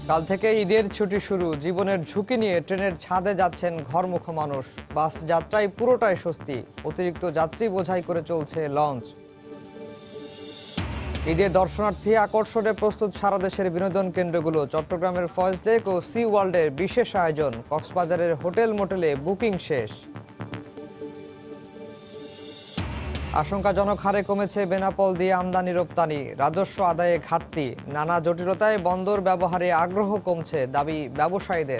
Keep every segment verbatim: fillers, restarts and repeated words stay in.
কাল থেকে ঈদের ছুটি শুরু। জীবনের ঝুঁকি নিয়ে ট্রেনের ছাদে যাচ্ছেন ঘরমুখ মানুষ। বাস যাত্রায় পুরোটাই স্বস্তি। অতিরিক্ত যাত্রী বোঝাই করে চলছে লঞ্চ। ঈদে দর্শনার্থী আকর্ষণে প্রস্তুত সারা দেশের বিনোদন কেন্দ্রগুলো। চট্টগ্রামের ফয়েজ লেক ও সি ওয়ার্ল্ডের বিশেষ আয়োজন। কক্সবাজারের হোটেল মোটেলে বুকিং শেষ। আশঙ্কাজনক হারে কমেছে বেনাপোল দিয়ে আমদানি রপ্তানি। রাজস্ব আদায়ে ঘাটতি। নানা জটিলতায় বন্দর ব্যবহারে আগ্রহ কমছে, দাবি ব্যবসায়ীদের।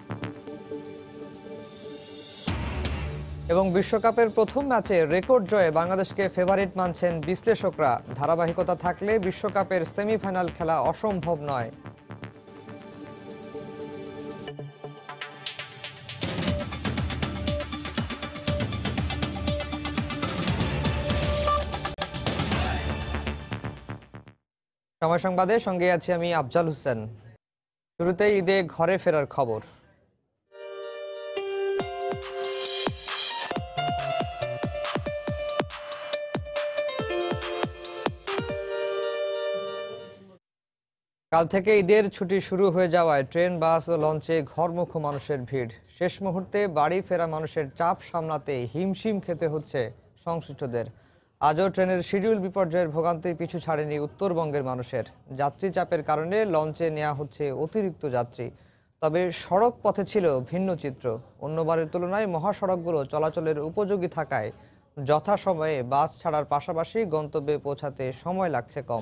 এবং বিশ্বকাপের প্রথম ম্যাচে রেকর্ড জয়ে বাংলাদেশকে ফেভারিট মানছেন বিশ্লেষকরা। ধারাবাহিকতা থাকলে বিশ্বকাপের সেমিফাইনাল খেলা অসম্ভব নয়। সময় সংবাদে সঙ্গে আছি আমি আফজাল হোসেন। শুরুতে ঈদে ঘরে ফেরার খবর। কাল থেকে ঈদের ছুটি শুরু হয়ে যাওয়ায় ট্রেন, বাস ও লঞ্চে ঘরমুখ মানুষের ভিড়। শেষ মুহূর্তে বাড়ি ফেরা মানুষের চাপ সামলাতে হিমশিম খেতে হচ্ছে সংশ্লিষ্টদের। আজও ট্রেনের শিডিউল বিপর্যয়ের ভোগান্তি পিছু ছাড়েনি উত্তরবঙ্গের মানুষের। যাত্রী চাপের কারণে লঞ্চে নেওয়া হচ্ছে অতিরিক্ত যাত্রী। তবে সড়ক পথে ছিল ভিন্ন চিত্র। অন্যবারের তুলনায় মহাসড়কগুলো চলাচলের উপযোগী থাকায় যথাসময়ে বাস ছাড়ার পাশাপাশি গন্তব্যে পৌঁছাতে সময় লাগছে কম।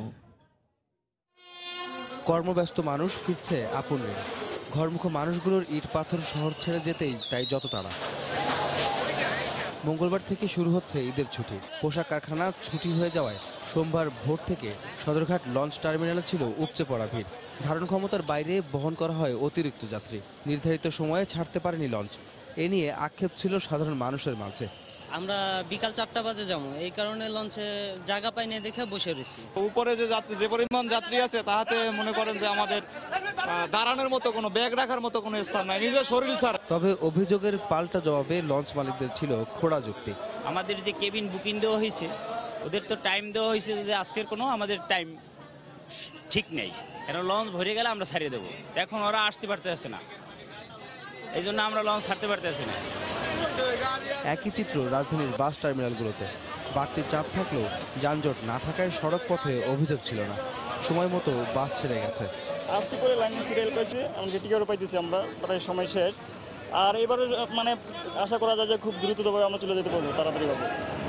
কর্মব্যস্ত মানুষ ফিরছে আপন রেলে। ঘরমুখ মানুষগুলোর ইট পাথর শহর ছেড়ে যেতেই তাই যত তাড়া। মঙ্গলবার থেকে শুরু হচ্ছে ঈদের ছুটি। পোশাক কারখানা ছুটি হয়ে যাওয়ায় সোমবার ভোর থেকে সদরঘাট লঞ্চ টার্মিনালে ছিল উপচে পড়া ভিড়। ধারণ ক্ষমতার বাইরে বহন করা হয় অতিরিক্ত যাত্রী। নির্ধারিত সময়ে ছাড়তে পারেনি লঞ্চ। এ নিয়ে আক্ষেপ ছিল সাধারণ মানুষের মাঝে। আমরা বিকাল চারটা বাজে যাবো, এই কারণে লঞ্চে জায়গা পাই না দেখে বসে রয়েছি। উপরে যে যাত্রী যে পরিমাণ যাত্রী আছে তাহাতে মনে করেন যে আমাদের দাঁড়ানোর মতো কোনো ব্যাগ রাখার মতো কোনো স্থান নাই, নিজের শরীর ছাড়া। তবে অভিযোগের পাল্টা জবাবে লঞ্চ মালিকদের ছিল খোড়া যুক্তি। আমাদের যে কেবিন বুকিং দেওয়া হয়েছে, ওদের তো টাইম দেওয়া হয়েছে যে আজকের কোনো আমাদের টাইম ঠিক নেই, কেন লঞ্চ ভরে গেলে আমরা ছাড়িয়ে দেবো। এখন ওরা আসতে পারতেছে না, এই জন্য আমরা লঞ্চ ছাড়তে পারতেছি না। একই চিত্র রাজধানীর বাস টার্মিনালগুলোতে। বাড়তি চাপ থাকলেও যানজট না থাকায় সড়ক পথে অভিযোগ ছিল না। সময় মতো বাস ছেড়ে গেছে। আরসি করে লাইন সিরিয়াল পাইছি, আমরা টিকিটও পাইতেছি, আমরা প্রায় সময় শেষ। আর এবারে মানে আশা করা যায় যে খুব দ্রুতভাবে আমরা চলে যেতে পারবো, তাড়াতাড়িভাবে।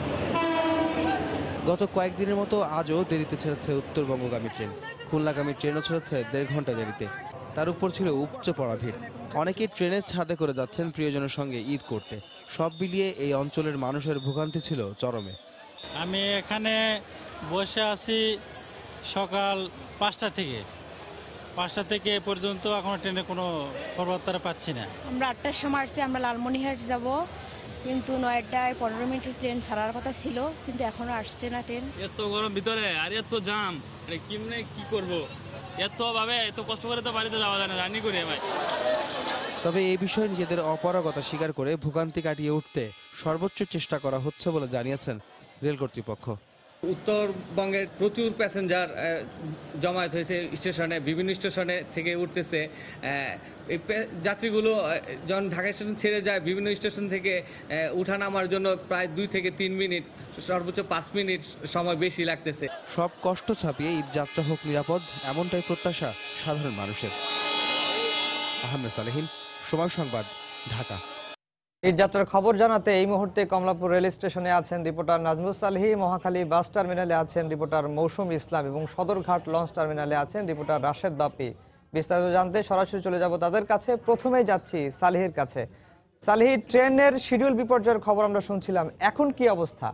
গত কয়েকদিনের মতো আজও দেরিতে ছেড়েছে উত্তরবঙ্গগামী ট্রেন। খুলনাগামী ট্রেনও ছেড়েছে দেড় ঘন্টা দেরিতে। তার উপর ছিল উপচে পড়া ভিড়। অনেকেই ট্রেনের ছাদে করে যাচ্ছেন প্রিয়জনের সঙ্গে ঈদ করতে। সব মিলিয়ে এই অঞ্চলের মানুষের ভোগান্তি ছিল চরমে। আমি এখানে বসে আছি সকাল পাঁচটা থেকে পাঁচটা থেকে এ পর্যন্ত এখনো ট্রেনে কোনো খবরবার্তা পাচ্ছি না। আমরা আটটার সময় আসছি, আমরা লালমনিরহাট যাব, কিন্তু নয়টায় পনেরো মিনিটের ট্রেন ছাড়ার কথা ছিল, কিন্তু এখনো আসছে না ট্রেন। এত গরম ভিতরে আর এত জাম, কেমনে কি করব, এত ভাবে এত কষ্ট করে তো বাড়িতে যাওয়া যায় না, জার্নি করে ভাই। তবে এই বিষয়ে নিজেদের অপারগতা স্বীকার করে ভোগান্তি কাটিয়ে উঠতে সর্বোচ্চ চেষ্টা করা হচ্ছে বলে জানিয়েছেন রেল কর্তৃপক্ষ। উত্তরবঙ্গের প্রচুর প্যাসেঞ্জার জমায়েত হয়েছে স্টেশনে, বিভিন্ন স্টেশনে থেকে উঠতেছে। এই যাত্রীগুলো যখন ঢাকা স্টেশন ছেড়ে যায়, বিভিন্ন স্টেশন থেকে উঠা নামার জন্য প্রায় দুই থেকে তিন মিনিট, সর্বোচ্চ পাঁচ মিনিট সময় বেশি লাগতেছে। সব কষ্ট ছাপিয়ে ঈদ যাত্রা হোক নিরাপদ, এমনটাই প্রত্যাশা সাধারণ মানুষের। আহমেদ সালেহীন, সময় সংবাদ, ঢাকা। ঈদ যাত্রার খবর জানাতে এই মুহূর্তে কমলাপুর রেল স্টেশনে আছেন রিপোর্টার নাজমুস সালেহী, মহাখালী বাস টার্মিনালে আছেন রিপোর্টার মৌসুম ইসলাম এবং সদরঘাট লঞ্চ টার্মিনালে আছেন রিপোর্টার রাশেদ বাপি। বিস্তারিত জানতে সরাসরি চলে যাব তাদের কাছে। প্রথমেই যাচ্ছি সালেহীর কাছে। সালেহী, ট্রেনের শিডিউল বিপর্যয়ের খবর আমরা শুনছিলাম, এখন কি অবস্থা?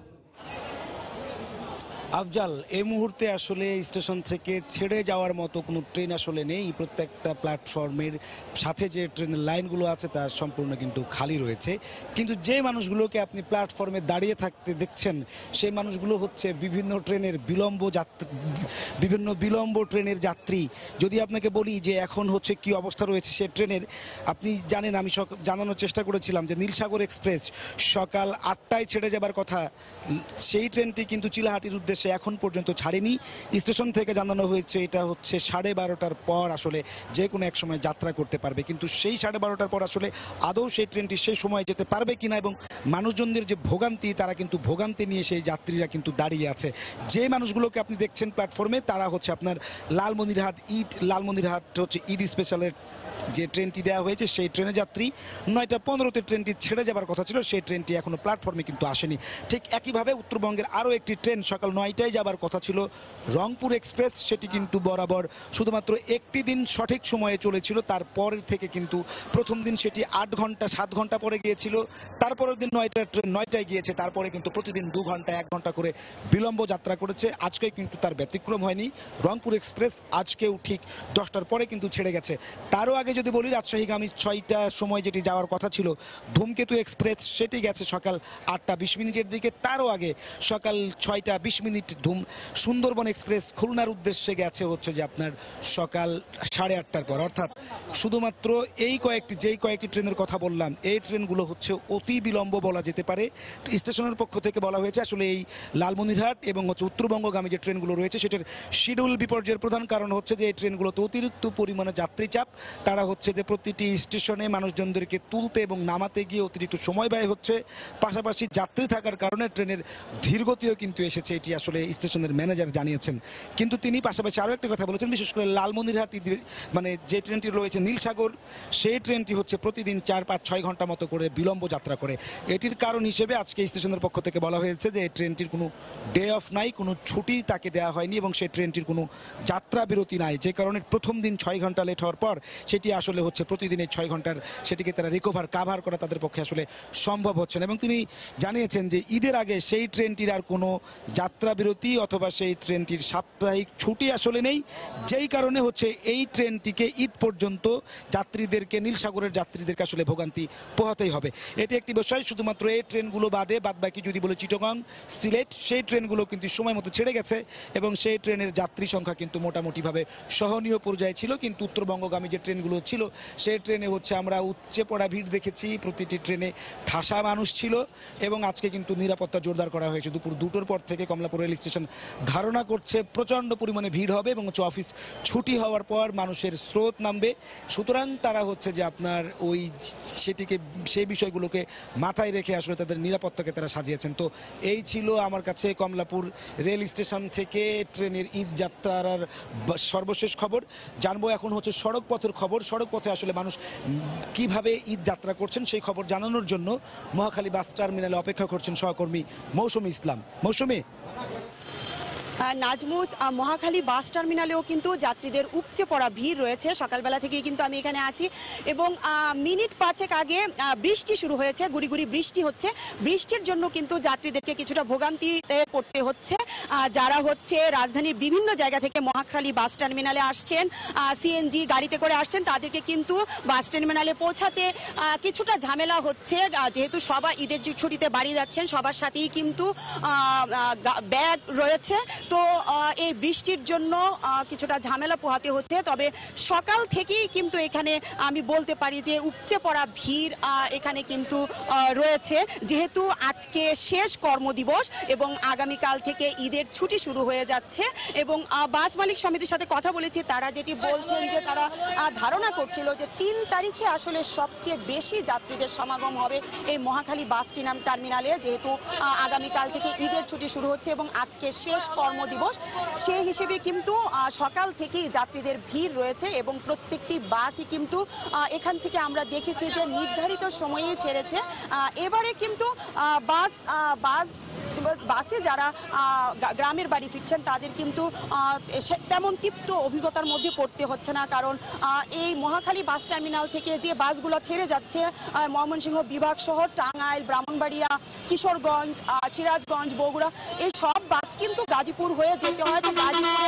আফজাল, এই মুহূর্তে আসলে স্টেশন থেকে ছেড়ে যাওয়ার মতো কোনো ট্রেন আসলে নেই। প্রত্যেকটা প্ল্যাটফর্মের সাথে যে ট্রেনের লাইনগুলো আছে তা সম্পূর্ণ কিন্তু খালি রয়েছে। কিন্তু যে মানুষগুলোকে আপনি প্ল্যাটফর্মে দাঁড়িয়ে থাকতে দেখছেন, সেই মানুষগুলো হচ্ছে বিভিন্ন ট্রেনের বিলম্ব যাত্রী, বিভিন্ন বিলম্ব ট্রেনের যাত্রী। যদি আপনাকে বলি যে এখন হচ্ছে কি অবস্থা রয়েছে সে ট্রেনের, আপনি জানেন আমি জানানোর চেষ্টা করেছিলাম যে নীলসাগর এক্সপ্রেস সকাল আটটায় ছেড়ে যাবার কথা, সেই ট্রেনটি কিন্তু চিলাহাটির উদ্দেশ্যে সে এখন পর্যন্ত ছাড়েনি। স্টেশন থেকে জানানো হয়েছে এটা হচ্ছে সাড়ে বারোটার পর আসলে যে কোনো এক সময় যাত্রা করতে পারবে, কিন্তু সেই সাড়ে বারোটার পর আসলে আদৌ সেই ট্রেনটি সেই সময় যেতে পারবে কিনা এবং মানুষজনদের যে ভোগান্তি, তারা কিন্তু ভোগান্তি নিয়ে সেই যাত্রীরা কিন্তু দাঁড়িয়ে আছে। যে মানুষগুলোকে আপনি দেখছেন প্ল্যাটফর্মে, তারা হচ্ছে আপনার লালমনিরহাট ঈদ লালমনিরহাট হচ্ছে ঈদ স্পেশালের যে ট্রেনটি দেওয়া হয়েছে সেই ট্রেনের যাত্রী। নয়টা পনেরোতে ট্রেনটি ছেড়ে যাবার কথা ছিল, সেই ট্রেনটি এখনো প্ল্যাটফর্মে কিন্তু আসেনি। ঠিক একইভাবে উত্তরবঙ্গের আরও একটি ট্রেন সকাল নয়টায় যাবার কথা ছিল, রংপুর এক্সপ্রেস, সেটি কিন্তু বরাবর শুধুমাত্র একটি দিন সঠিক সময়ে চলেছিল। তারপর থেকে কিন্তু প্রথম দিন সেটি আট ঘন্টা সাত ঘন্টা পরে গিয়েছিল, তারপরের দিন নয়টা ট্রেন নয়টায় গিয়েছে, তারপরে কিন্তু প্রতিদিন দু ঘন্টা এক ঘন্টা করে বিলম্ব যাত্রা করেছে। আজকে কিন্তু তার ব্যতিক্রম হয়নি। রংপুর এক্সপ্রেস আজকেও ঠিক দশটার পরে কিন্তু ছেড়ে গেছে। তারও আগে যদি বলি, রাজশাহীগামী ছয়টার সময় যেটি যাওয়ার কথা ছিল ধূমকেতু এক্সপ্রেস, সেটি গেছে সকাল আটটা বিশ মিনিটের দিকে। তারও আগে সকাল ছয়টা বিশ মিনিট ধূম সুন্দরবন এক্সপ্রেস খুলনার উদ্দেশ্যে গেছে হচ্ছে যে আপনার সকাল সাড়ে আটটার পর। অর্থাৎ শুধুমাত্র এই কয়েকটি যেই কয়েকটি ট্রেনের কথা বললাম, এই ট্রেনগুলো হচ্ছে অতি বিলম্ব বলা যেতে পারে। স্টেশনের পক্ষ থেকে বলা হয়েছে আসলে এই লালমনিরহাট এবং হচ্ছে উত্তরবঙ্গগামী যে ট্রেনগুলো রয়েছে সেটার শিডিউল বিপর্যয়ের প্রধান কারণ হচ্ছে যে এই ট্রেনগুলোতে অতিরিক্ত পরিমাণে যাত্রী চাপ। তারা হচ্ছে যে প্রতিটি স্টেশনে মানুষজনদেরকে তুলতে এবং নামাতে গিয়ে অতিরিক্ত সময় ব্যয় হচ্ছে, পাশাপাশি যাত্রী থাকার কারণে ট্রেনের ধীরগতিও কিন্তু এসেছে, এটি আসলে স্টেশনের ম্যানেজার জানিয়েছেন। কিন্তু তিনি পাশাপাশি আরও একটা কথা বলেছেন, বিশেষ করে লালমনিরহাট মানে যে ট্রেনটি রয়েছে নীলসাগর, সেই ট্রেনটি হচ্ছে প্রতিদিন চার পাঁচ ছয় ঘন্টা মতো করে বিলম্ব যাত্রা করে। এটির কারণ হিসেবে আজকে স্টেশনের পক্ষ থেকে বলা হয়েছে যে এই ট্রেনটির কোনো ডে অফ নাই, কোনো ছুটি তাকে দেওয়া হয়নি এবং সেই ট্রেনটির কোনো যাত্রা বিরতি নাই, যে কারণে প্রথম দিন ছয় ঘন্টা লেট হওয়ার পর সেটি আসলে হচ্ছে প্রতিদিনের ছয় ঘন্টার সেটিকে তারা রিকভার কাভার করা তাদের পক্ষে আসলে সম্ভব হচ্ছে না। এবং তিনি জানিয়েছেন যে ঈদের আগে সেই ট্রেনটির আর কোনো যাত্রা বিরতি অথবা সেই ট্রেনটির সাপ্তাহিক ছুটি আসলে নেই, যেই কারণে হচ্ছে এই ট্রেনটিকে ঈদ পর্যন্ত যাত্রীদেরকে নীলসাগরের যাত্রীদেরকে আসলে ভোগান্তি পোহাতেই হবে। এটি একটি বিষয়। শুধুমাত্র এই ট্রেনগুলো বাদে বাদবাকি যদি বলে চিটাগং, সিলেট, সেই ট্রেনগুলো কিন্তু সময় মতো ছেড়ে গেছে এবং সেই ট্রেনের যাত্রী সংখ্যা কিন্তু মোটামুটিভাবে সহনীয় পর্যায়ে ছিল। কিন্তু উত্তরবঙ্গগামী যে ট্রেনগুলো ছিল সেই ট্রেনে হচ্ছে আমরা উপচে পড়া ভিড় দেখেছি, প্রতিটি ট্রেনে ঠাসা মানুষ ছিল এবং আজকে কিন্তু নিরাপত্তা জোরদার করা হয়েছে। দুপুর দুটোর পর থেকে কমলাপুর রেল স্টেশন ধারণা করছে প্রচণ্ড পরিমাণে ভিড় হবে এবং হচ্ছে অফিস ছুটি হওয়ার পর মানুষের স্রোত নামবে। সুতরাং তারা হচ্ছে যে আপনার ওই সেটিকে সেই বিষয়গুলোকে মাথায় রেখে আসলে তাদের নিরাপত্তাকে তারা সাজিয়েছেন। তো এই ছিল আমার কাছে কমলাপুর রেল স্টেশন থেকে ট্রেনের ঈদ যাত্রার সর্বশেষ খবর। জানবো এখন হচ্ছে সড়ক পথের খবর। সড়ক পথে আসলে মানুষ কিভাবে ঈদ যাত্রা করছেন সেই খবর জানানোর জন্য মহাখালী বাস টার্মিনালে অপেক্ষা করছেন সহকর্মী মৌসুমী ইসলাম। মৌসুমী। নাজমুজ, মহাখালী বাস টার্মিনালেও কিন্তু যাত্রীদের উপচে পড়া ভিড় রয়েছে। সকালবেলা থেকেই কিন্তু আমি এখানে আছি এবং মিনিট পাঁচেক আগে বৃষ্টি শুরু হয়েছে, গুড়ি গুড়ি বৃষ্টি হচ্ছে। বৃষ্টির জন্য কিন্তু যাত্রীদেরকে কিছুটা ভোগান্তিতে পড়তে হচ্ছে। যারা হচ্ছে রাজধানীর বিভিন্ন জায়গা থেকে মহাখালী বাস টার্মিনালে আসছেন, সিএনজি গাড়িতে করে আসছেন, তাদেরকে কিন্তু বাস টার্মিনালে পৌঁছাতে কিছুটা ঝামেলা হচ্ছে। যেহেতু সবাই ঈদের ছুটিতে বাড়ি যাচ্ছেন, সবার সাথেই কিন্তু ব্যাগ রয়েছে, তো এই বৃষ্টির জন্য কিছুটা ঝামেলা পোহাতে হচ্ছে। তবে সকাল থেকেই কিন্তু এখানে আমি বলতে পারি যে উপচে পড়া ভিড় এখানে কিন্তু রয়েছে, যেহেতু আজকে শেষ কর্মদিবস এবং আগামীকাল থেকে ঈদের ছুটি শুরু হয়ে যাচ্ছে। এবং বাস মালিক সমিতির সাথে কথা বলেছি, তারা যেটি বলছেন যে তারা ধারণা করছিল যে তিন তারিখে আসলে সবচেয়ে বেশি যাত্রীদের সমাগম হবে এই মহাখালী বাস টার্মিনালে, যেহেতু আগামীকাল থেকে ঈদের ছুটি শুরু হচ্ছে এবং আজকে শেষ কর্মদিবস, সেই হিসেবে কিন্তু সকাল থেকেই যাত্রীদের ভিড় রয়েছে এবং প্রত্যেকটি বাসই কিন্তু এখান থেকে আমরা দেখেছি যে নির্ধারিত সময়ে ছেড়েছে। এবারে কিন্তু বাস বাস বাসে যারা গ্রামের বাড়ি ফিরছেন তাদের কিন্তু তেমন তৃপ্ত অভিজ্ঞতার মধ্যে পড়তে হচ্ছে না, কারণ এই মহাখালী বাস টার্মিনাল থেকে যে বাসগুলো ছেড়ে যাচ্ছে ময়মনসিংহ বিভাগ সহ টাঙ্গাইল, ব্রাহ্মণবাড়িয়া, কিশোরগঞ্জ, সিরাজগঞ্জ, বগুড়া, এই সব বাস কিন্তু গাজীপুর হয়ে যেতে হয়। তো গাজীপুরে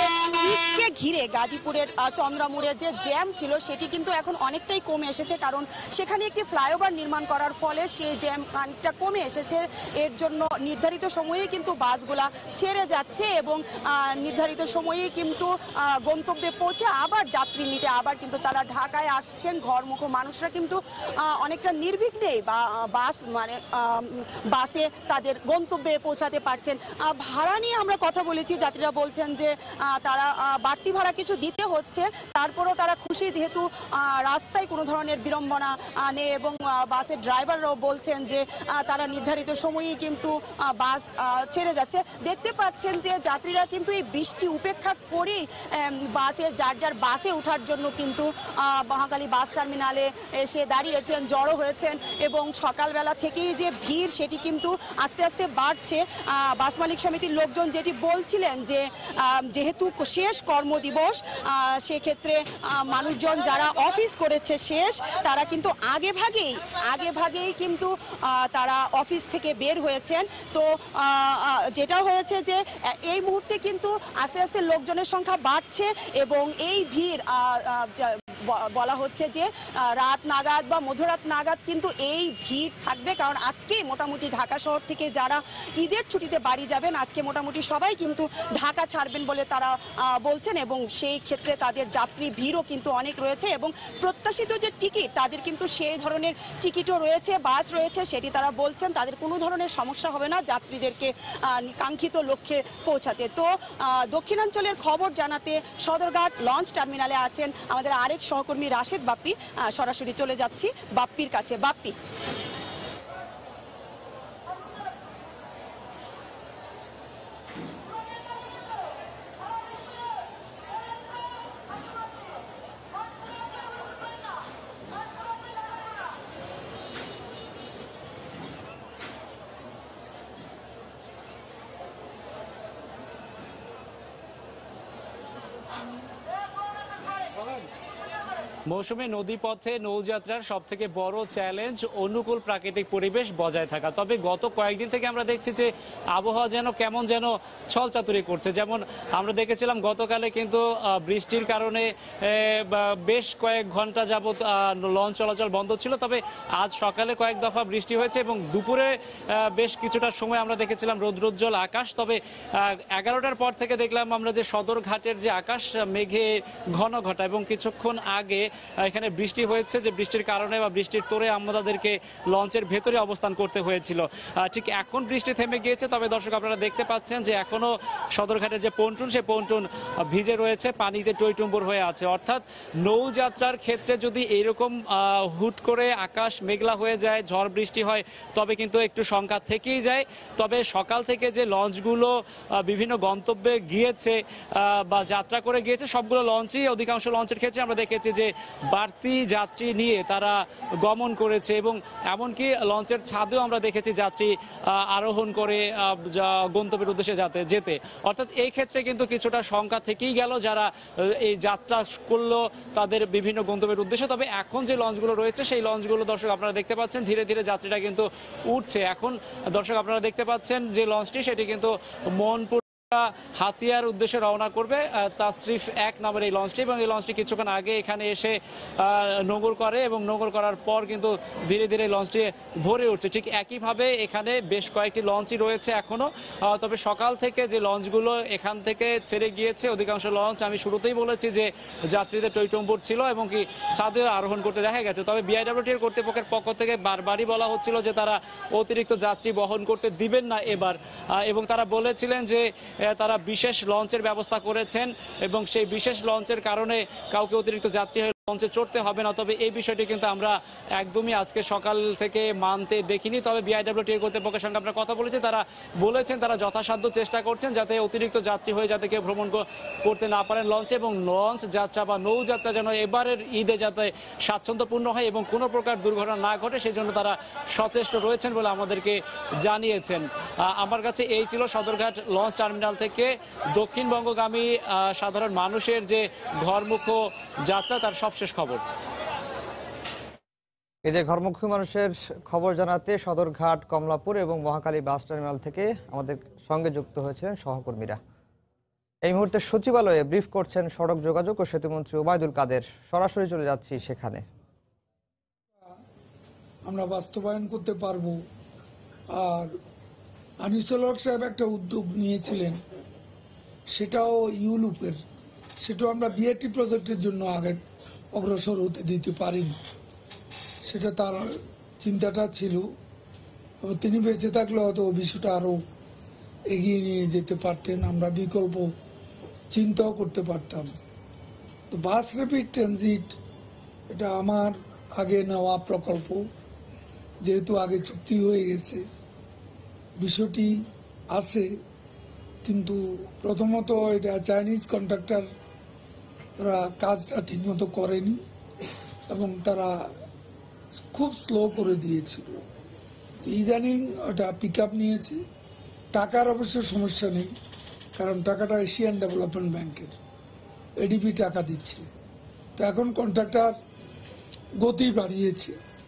ঈদকে ঘিরে গাজীপুরের চন্দ্রামুড়ে যে জ্যাম ছিল সেটি কিন্তু এখন অনেকটাই কমে এসেছে, কারণ সেখানে একটি ফ্লাইওভার নির্মাণ করার ফলে সেই জ্যাম অনেকটা কমে এসেছে। এর জন্য নির্ধারিত সময়েই কিন্তু বাসগুলা ছেড়ে যাচ্ছে এবং নির্ধারিত সময়েই কিন্তু গন্তব্যে পৌঁছে আবার যাত্রী নিতে আবার কিন্তু তারা ঢাকায় আসছেন। ঘরমুখো মানুষরা কিন্তু অনেকটা নির্বিঘ্নেই বা বাস মানে বাসে তাদের গন্তব্যে পৌঁছাতে পারছেন। ভাড়া নিয়ে আমরা কথা বলেছি, যাত্রীরা বলছেন যে তারা বাড়তি ভাড়া কিছু দিতে হচ্ছে, তারপরেও তারা খুশি যেহেতু রাস্তায় কোনো ধরনের বিড়ম্বনা নেই এবং বাসের ড্রাইভাররাও বলছেন যে তারা নির্ধারিত সময়েই কিন্তু বাস ছেড়ে যাচ্ছে। দেখতে পাচ্ছেন যে যাত্রীরা কিন্তু এই বৃষ্টি উপেক্ষা করেই বাসে যার যার বাসে ওঠার জন্য কিন্তু মহাখালী বাস টার্মিনালে এসে দাঁড়িয়েছেন, জড়ো হয়েছেন এবং সকালবেলা থেকেই যে ভিড় সেটি কিন্তু আস্তে আস্তে বাড়ছে। বাস মালিক সমিতির লোকজন যেটি বলছিলেন যে যেহেতু শেষ কর্মদিবস সেক্ষেত্রে মানুষজন যারা অফিস করেছে শেষ তারা কিন্তু আগে ভাগেই আগে ভাগেই কিন্তু তারা অফিস থেকে বের হয়েছেন। তো যেটা হয়েছে যে এই মুহূর্তে কিন্তু আস্তে আস্তে লোকজনের সংখ্যা বাড়ছে এবং এই ভিড় বলা হচ্ছে যে রাত নাগাদ বা মধ্যরাত নাগাদ কিন্তু এই ভিড় থাকবে, কারণ আজকে মোটামুটি ঢাকা শহর থেকে যারা ঈদের ছুটিতে বাড়ি যাবেন আজকে মোটামুটি সবাই কিন্তু ঢাকা ছাড়বেন বলে তারা বলছেন এবং সেই ক্ষেত্রে তাদের যাত্রী ভিড়ও কিন্তু অনেক রয়েছে এবং প্রত্যাশিত যে টিকিট তাদের কিন্তু সেই ধরনের টিকিটও রয়েছে, বাস রয়েছে, সেটি তারা বলছেন তাদের কোনো ধরনের সমস্যা হবে না যাত্রীদেরকে কাঙ্ক্ষিত লক্ষ্যে পৌঁছাতে। তো দক্ষিণাঞ্চলের খবর জানাতে সদরঘাট লঞ্চ টার্মিনালে আছেন আমাদের আরেক সহকর্মী রাশেদ বাপ্পি। সরাসরি চলে যাচ্ছি বাপ্পির কাছে। বাপ্পি, মৌসুমী নদীপথে নৌযাত্রার সব থেকে বড় চ্যালেঞ্জ অনুকূল প্রাকৃতিক পরিবেশ বজায় থাকা। তবে গত কয়েকদিন থেকে আমরা দেখছি যে আবহাওয়া যেন কেমন যেন ছলচাতুরি করছে। যেমন আমরা দেখেছিলাম গতকালে কিন্তু বৃষ্টির কারণে বেশ কয়েক ঘন্টা যাবৎ লঞ্চ চলাচল বন্ধ ছিল, তবে আজ সকালে কয়েক দফা বৃষ্টি হয়েছে এবং দুপুরে বেশ কিছুটা সময় আমরা দেখেছিলাম রৌদ্রোজ্জ্বল আকাশ। তবে এগারোটার পর থেকে দেখলাম আমরা যে সদরঘাটের যে আকাশ মেঘে ঘন ঘটা এবং কিছুক্ষণ আগে এখানে বৃষ্টি হয়েছে, যে বৃষ্টির কারণে বা বৃষ্টির তোরে আমাদেরকে লঞ্চের ভেতরে অবস্থান করতে হয়েছিল। ঠিক এখন বৃষ্টি থেমে গিয়েছে, তবে দর্শক আপনারা দেখতে পাচ্ছেন যে এখনো সদরঘাটের যে পন্টুন সেই পন্টুন ভিজে রয়েছে, পানিতে টইটুম্বর হয়ে আছে। অর্থাৎ নৌযাত্রার ক্ষেত্রে যদি এইরকম হুট করে আকাশ মেঘলা হয়ে যায়, ঝড় বৃষ্টি হয়, তবে কিন্তু একটু শঙ্কা থেকেই যায়। তবে সকাল থেকে যে লঞ্চগুলো বিভিন্ন গন্তব্যে গিয়েছে বা যাত্রা করে গিয়েছে সবগুলো লঞ্চই, অধিকাংশ লঞ্চের ক্ষেত্রে আমরা দেখেছি যে বাড়তি যাত্রী নিয়ে তারা গমন করেছে এবং এমনকি লঞ্চের ছাদেও আমরা দেখেছি যাত্রী আরোহণ করে গন্তব্যের উদ্দেশ্যে যাতে যেতে। অর্থাৎ এই ক্ষেত্রে কিন্তু কিছুটা শঙ্কা থেকেই গেল যারা এই যাত্রা করলো তাদের বিভিন্ন গন্তব্যের উদ্দেশ্যে। তবে এখন যে লঞ্চগুলো রয়েছে সেই লঞ্চগুলো দর্শক আপনারা দেখতে পাচ্ছেন ধীরে ধীরে যাত্রীরা কিন্তু উঠছে। এখন দর্শক আপনারা দেখতে পাচ্ছেন যে লঞ্চটি সেটি কিন্তু মনপুর হাতিয়ার উদ্দেশ্যে রওনা করবে তাসরিফ এক নামের এই লঞ্চটি, এবং এই লঞ্চটি কিছুক্ষণ আগে এখানে এসে নোঙর করে এবং নোঙর করার পর কিন্তু ধীরে ধীরে লঞ্চটি ভরে উঠছে। ঠিক একইভাবে এখানে বেশ কয়েকটি লঞ্চই রয়েছে এখনো। তবে সকাল থেকে যে লঞ্চগুলো এখান থেকে ছেড়ে গিয়েছে অধিকাংশ লঞ্চ, আমি শুরুতেই বলেছি যে যাত্রীদের টইটম্বুর ছিল এবং কি ছাদে আরোহণ করতে দেখা গেছে। তবে বিআইডব্লিউটির কর্তৃপক্ষের পক্ষ থেকে বারবারই বলা হচ্ছিল যে তারা অতিরিক্ত যাত্রী বহন করতে দিবেন না এবার, এবং তারা বলেছিলেন যে তারা বিশেষ লঞ্চের ব্যবস্থা করেছেন এবং সেই বিশেষ লঞ্চের কারণে কাউকে অতিরিক্ত যাত্রী হয়ে লঞ্চে চড়তে হবে না। তবে এই বিষয়টি কিন্তু আমরা একদমই আজকে সকাল থেকে মানতে দেখিনি। তবে বিআইডব্লিউটির কর্তৃপক্ষের সঙ্গে আমরা কথা বলেছি, তারা বলেছেন তারা যথাসাধ্য চেষ্টা করছেন যাতে অতিরিক্ত যাত্রী হয়ে যাতে কেউ ভ্রমণ করতে না পারেন লঞ্চে, এবং লঞ্চ যাত্রা বা নৌযাত্রা যেন এবারের ঈদে যাতে স্বাচ্ছন্দ্যপূর্ণ হয় এবং কোনো প্রকার দুর্ঘটনা না ঘটে সেই জন্য তারা সচেষ্ট রয়েছেন বলে আমাদেরকে জানিয়েছেন। আমার কাছে এই ছিল সদরঘাট লঞ্চ টার্মিনাল থেকে দক্ষিণবঙ্গগামী সাধারণ মানুষের যে ঘরমুখো যাত্রা তার সবশেষ খবর। এই যে ঘরমুখী মানুষের খবর জানাতে সদরঘাট, কমলাপুর এবং মহাখালী বাস টার্মিনাল থেকে আমাদের সঙ্গে যুক্ত হয়েছিলেন সহকর্মীরা। এই মুহূর্তে সচিবালয়ে ব্রিফ করছেন সড়ক যোগাযোগ ও সেতুমন্ত্রী ওবায়দুল কাদের। সরাসরি চলে যাচ্ছি সেখানে। আমরা বাস্তবায়ন করতে পারবো। আর আনিসুল হক সাহেব একটা উদ্যোগ নিয়েছিলেন, সেটাও ইউলুপের, সেটাও আমরা বিআরটি প্রজেক্টের জন্য আগে অগ্রসর হতে দিতে পারিনি। সেটা তার চিন্তাটা ছিল, তিনি বেঁচে থাকলে হয়তো ওই বিষয়টা আরও এগিয়ে নিয়ে যেতে পারতেন, আমরা বিকল্প চিন্তাও করতে পারতাম। তো বাস র্যাপিড ট্রানজিট এটা আমার আগে নেওয়া প্রকল্প, যেহেতু আগে চুক্তি হয়ে গেছে, বিষয়টি আছে, কিন্তু প্রথমত এটা চাইনিজ কন্ট্রাক্টররা কাজটা ঠিকমতো করেনি এবং তারা খুব স্লো করে দিয়েছিল। ইদানিং ওটা পিক আপ নিয়েছে। টাকার অবশ্য সমস্যা নেই, কারণ টাকাটা এশিয়ান ডেভেলপমেন্ট ব্যাংকের, এডিপি টাকা দিচ্ছে। তো এখন কন্ট্রাক্টর গতি বাড়িয়েছে।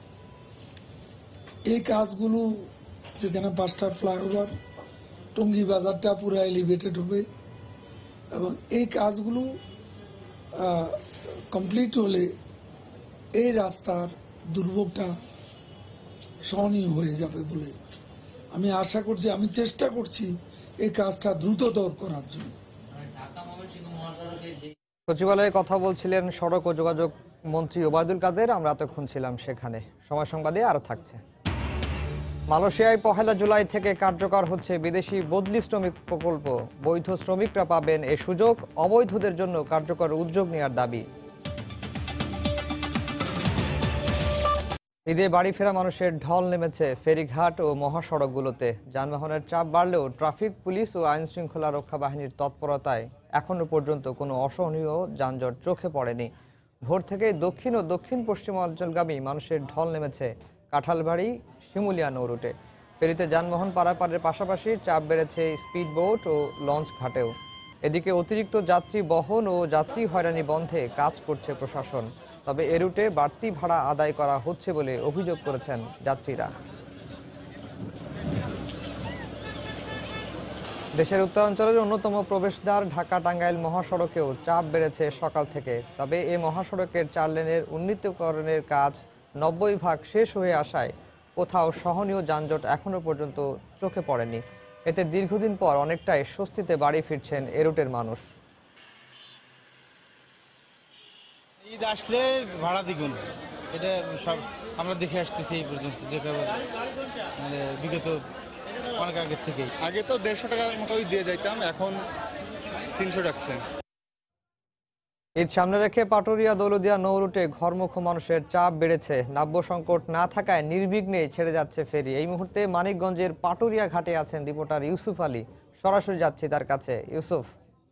এই কাজগুলো, যেখানে পাঁচটা ফ্লাইওভার, টঙ্গী বাজারটা পুরো এলিভেটেড হবে এবং এই কাজগুলো কমপ্লিট হলে এই রাস্তার দুর্ভোগটা সহনীয় হয়ে যাবে বলে আমি আশা করছি। আমি চেষ্টা করছি এই কাজটা দ্রুততর করার জন্য। সচিবালয়ে কথা বলছিলেন সড়ক ও যোগাযোগ মন্ত্রী ওবায়দুল কাদের। আমরা এতক্ষণ ছিলাম সেখানে। সময় সংবাদে আরো থাকছে। মালয়েশিয়ায় পহেলা জুলাই থেকে কার্যকর হচ্ছে বিদেশি বদলি শ্রমিক প্রকল্প। বৈধ শ্রমিকরা পাবেন এ সুযোগ, অবৈধদের জন্য কার্যকর উদ্যোগ নেওয়ার দাবি। ঈদে বাড়ি ফেরা মানুষের ঢল নেমেছে ফেরিঘাট ও মহাসড়কগুলোতে। যানবাহনের চাপ বাড়লেও ট্রাফিক পুলিশ ও আইন শৃঙ্খলা রক্ষা বাহিনীর তৎপরতায় এখনো পর্যন্ত কোনো অসহনীয় যানজট চোখে পড়েনি। ভোর থেকে দক্ষিণ ও দক্ষিণ পশ্চিমাঞ্চলগামী মানুষের ঢল নেমেছে কাঁঠালবাড়ি শিমুলিয়া নৌ রুটে। ফেরিতে যানবাহন পারাপারের পাশাপাশি চাপ বেড়েছে স্পিডবোট ও লঞ্চ ঘাটেও। এদিকে অতিরিক্ত যাত্রী বহন ও যাত্রী হয়রানি বন্ধে কাজ করছে প্রশাসন। তবে এ রুটে বাড়তি ভাড়া আদায় করা হচ্ছে বলে অভিযোগ করেছেন যাত্রীরা। দেশের উত্তরাঞ্চলের অন্যতম প্রবেশদ্বার ঢাকা টাঙ্গাইল মহাসড়কেও চাপ বেড়েছে সকাল থেকে। তবে এ মহাসড়কের চার লেনের উন্নীতকরণের কাজ নব্বই ভাগ শেষ হয়ে আসায় কোথাও সহনীয় যানজট এখনো পর্যন্ত চোখে পড়েনি। এতে দীর্ঘদিন পর অনেকটাই স্বস্তিতে বাড়ি ফিরছেন এ রুটের মানুষ। ঈদ আসলে ভাড়া দ্বিগুণ, এটা সব আমরা দেখে আসতেছি এই পর্যন্ত, যে মানে বিগত অনেক আগের থেকে। আগে তো দেড়শো টাকার মতোই দিয়ে যাইতাম, এখন তিনশো টাকছে। ঈদ সামনে রেখে পাটুরিয়া দৌলদিয়া নৌ রুটে ঘরমুখো মানুষের চাপ বেড়েছে। নাব্য সংকট না থাকায় নির্বিঘ্নে ছেড়ে যাচ্ছে ফেরি। এই মুহূর্তে মানিকগঞ্জের পাটুরিয়া ঘাটে আছেন রিপোর্টার ইউসুফ আলী। সরাসরি যাচ্ছি তার কাছে। ইউসুফ।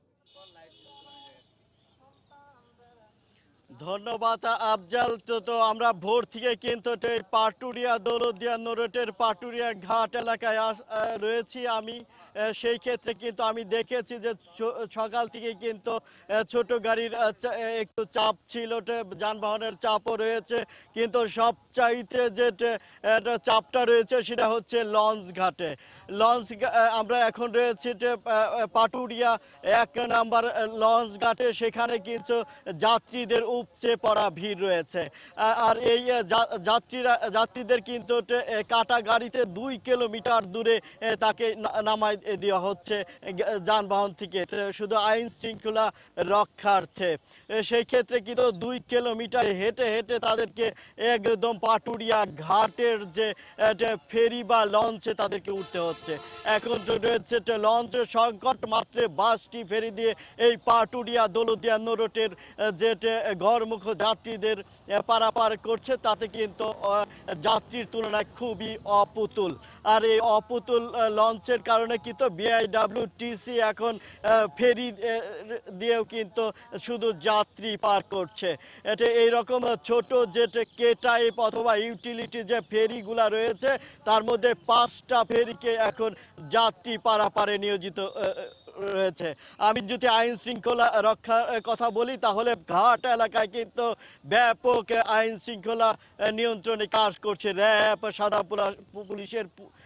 ধন্যবাদ আফজাল। তো তো আমরা ভোর থেকে কিন্তু পাটুরিয়া দৌলদিয়া নৌরুটের পাটুরিয়া ঘাট এলাকায় রয়েছি আমি। সেই ক্ষেত্রে কিন্তু আমি দেখেছি যে সকাল থেকে কিন্তু ছোট গাড়ির একটু চাপ ছিল, যানবাহনের চাপও রয়েছে, কিন্তু সবচাইতে যে চাপটা রয়েছে সেটা হচ্ছে লঞ্চ ঘাটে। লঞ্চ আমরা এখন রয়েছি যে পাটুরিয়া এক নাম্বার লঞ্চ ঘাটে, সেখানে কিন্তু যাত্রীদের উপচে পড়া ভিড় রয়েছে। আর এই যাত্রীরা যাত্রীদের কিন্তু কাটা গাড়িতে দুই কিলোমিটার দূরে তাকে নামাই দেওয়া হচ্ছে যানবাহন থেকে, শুধু আইন শৃঙ্খলা রক্ষার্থে। সেই ক্ষেত্রে কিন্তু দুই কিলোমিটার হেঁটে হেঁটে তাদেরকে একদম পাটুরিয়া ঘাটের যে ফেরি বা লঞ্চে তাদেরকে উঠতে হচ্ছে। এখন রয়েছে লঞ্চ সংকট, মাত্র বাসটি ফেরি দিয়ে এই পাটুরিয়া দৌলদিয়া নৌরুটের যে ঘরমুখ যাত্রীদের পারাপার করছে, তাতে কিন্তু যাত্রীর তুলনায় খুবই অপুতুল। আর এই অপুতুল লঞ্চের কারণে কিন্তু বিআইডব্লিউটিসি এখন ফেরি দিয়েও কিন্তু শুধু যাত্রী পার করছে। এটা এইরকম ছোট যে কে টাইপ অথবা ইউটিলিটি যে ফেরিগুলা রয়েছে, তার মধ্যে পাঁচটা ফেরিকে এখন যাত্রী পারাপারে নিয়োজিত রয়েছে। আমি যদি আইন শৃঙ্খলা রক্ষার কথা বলি, তাহলে ঘাট এলাকায় কিন্তু ব্যাপক আইন শৃঙ্খলা নিয়ন্ত্রণে কাজ করছে র্যাব, সাদা পুলিশের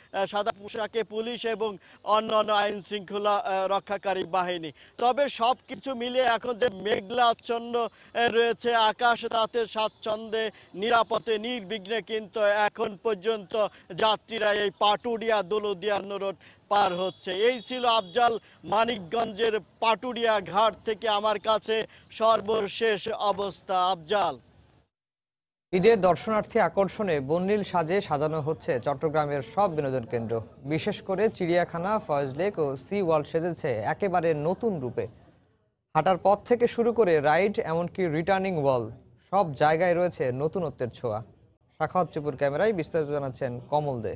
সাদা পোশাকে পুলিশ এবং অন্যান্য আইন শৃঙ্খলা রক্ষাকারী বাহিনী। তবে সব কিছু মিলিয়ে এখন যে মেঘলাচ্ছন্ন রয়েছে আকাশ, তাতে স্বাচ্ছন্দ্যে নিরাপদে নির্বিঘ্নে কিন্তু এখন পর্যন্ত যাত্রীরা এই পাটুরিয়া দৌলতদিয়া রোড পার হচ্ছে। এই ছিল আফজাল মানিকগঞ্জের পাটুরিয়া ঘাট থেকে আমার কাছে সর্বশেষ অবস্থা। আফজাল। ঈদের দর্শনার্থী আকর্ষণে বর্ণিল সাজে সাজানো হচ্ছে চট্টগ্রামের সব বিনোদন কেন্দ্র। বিশেষ করে চিড়িয়াখানা, ফয়েজ লেক ও সি ওয়ার্ল্ড সেজেছে একেবারে নতুন রূপে। হাঁটার পথ থেকে শুরু করে রাইড, এমনকি রিটার্নিং ওয়াল, সব জায়গায় রয়েছে নতুনত্বের ছোঁয়া। শাখাওয়াত টিপুর ক্যামেরায় বিস্তারিত জানাচ্ছেন কমল দে।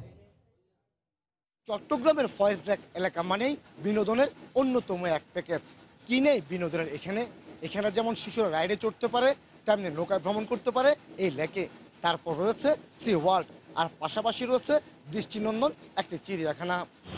চট্টগ্রামের ফয়েজ লেক এলাকা মানেই বিনোদনের অন্যতম এক প্যাকেজ। কি নেই বিনোদনের এখানে? এখানে যেমন শিশুরা রাইডে চড়তে পারে, তেমনি নৌকায় ভ্রমণ করতে পারে এই লেকে। তারপর রয়েছে সি ওয়ার্ল্ড, আর পাশাপাশি রয়েছে দৃষ্টিনন্দন একটি চিড়িয়াখানা।